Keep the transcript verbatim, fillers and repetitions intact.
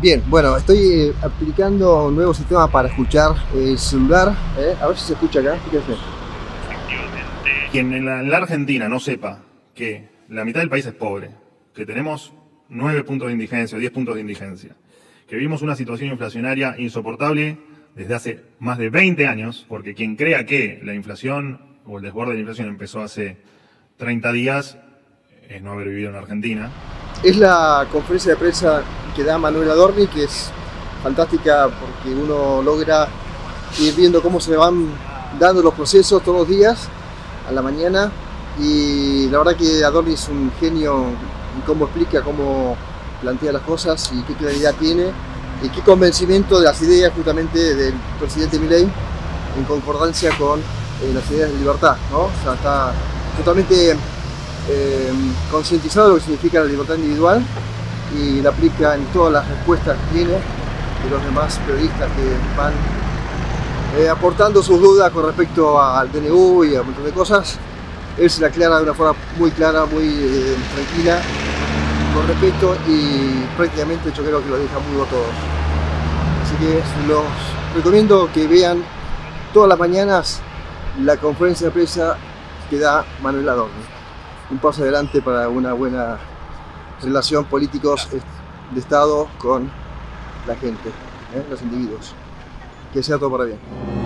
Bien, bueno, estoy eh, aplicando un nuevo sistema para escuchar el celular. ¿eh? A ver si se escucha acá, fíjense. Quien en la, en la Argentina no sepa que la mitad del país es pobre, que tenemos nueve puntos de indigencia o diez puntos de indigencia, que vivimos una situación inflacionaria insoportable desde hace más de veinte años, porque quien crea que la inflación o el desborde de la inflación empezó hace treinta días es no haber vivido en Argentina. Es la conferencia de prensa que da Manuel Adorni, que es fantástica porque uno logra ir viendo cómo se van dando los procesos todos los días a la mañana, y la verdad que Adorni es un genio en cómo explica, cómo plantea las cosas y qué claridad tiene y qué convencimiento de las ideas justamente del presidente Milei en concordancia con eh, las ideas de libertad, ¿no? O sea, está totalmente eh, concientizado de lo que significa la libertad individual y la aplica en todas las respuestas que tiene de los demás periodistas que van eh, aportando sus dudas con respecto al D N U y a un montón de cosas. Él se la aclara de una forma muy clara, muy eh, tranquila, con respeto, y prácticamente yo creo que lo deja muy a todos. Así que los recomiendo que vean todas las mañanas la conferencia de prensa que da Manuel Adorni. Un paso adelante para una buena relación políticos de Estado con la gente, ¿eh? Los individuos. Que sea todo para bien.